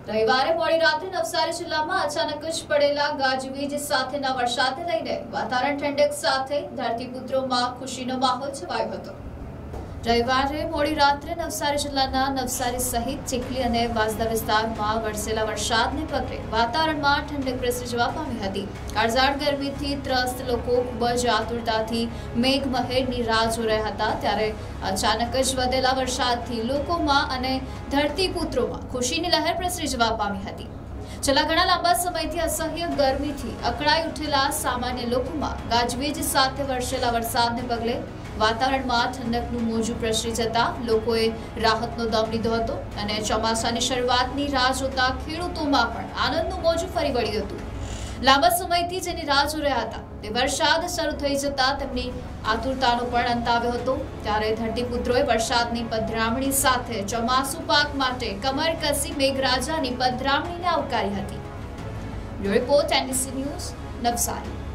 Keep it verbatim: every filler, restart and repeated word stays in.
રવિવારે મોડી રાત્રે નવસારી જિલ્લામાં અચાનક જ પડેલા ગાજવીજ સાથેના વરસાદને લઈને વાતાવરણ ઠંડક સાથે ધરતીપુત્રોમાં ખુશીનો માહોલ છવાયો હતો। રવિવારે મોડી રાત્રે નવસારી જિલ્લાના નવસારી સહિત ચીખલી અને વાંસદા વિસ્તારમાં વરસેલા વરસાદને પગલે વાતાવરણમાં ઠંડક પ્રસરી જવા પામી હતી। કાળઝાળ ગરમીથી ત્રસ્ત લોકો ખૂબ જ આતુરતાથી મેઘમહેરની રાહ જોઈ રહ્યા હતા, ત્યારે અચાનક જ વધેલા વરસાદથી લોકોમાં અને ધરતીપુત્રોમાં ખુશીની લહેર પ્રસરી જવા પામી હતી। છેલ્લા ઘણા લાંબા સમયથી અસહ્ય ગરમીથી અકળાઈ ઉઠેલા સામાન્ય લોકોમાં ગાજવીજ સાથે વરસેલા વરસાદને પગલે વાતાવરણમાં ઠંડકનું મોજું પ્રસરી જતા લોકોએ રાહતનો દમ લીધો હતો અને ચોમાસાની શરૂઆતની રાહ જોતા ખેડૂતોમાં પણ આનંદનું મોજું ફરી વળ્યું હતું। લાંબા સમયથી જેની રાહ જોઈ રહ્યા હતા તે વરસાદ શરૂ થઈ જતા તેમની આતુરતાનો પણ અંત આવ્યો હતો, ત્યારે ધરતીપુત્રોએ વરસાદની પધરામણી સાથે ચોમાસુ પાક માટે કમર કસી મેઘરાજાની પધરામણીને આવકારી હતી। Report NDC news, Navsari.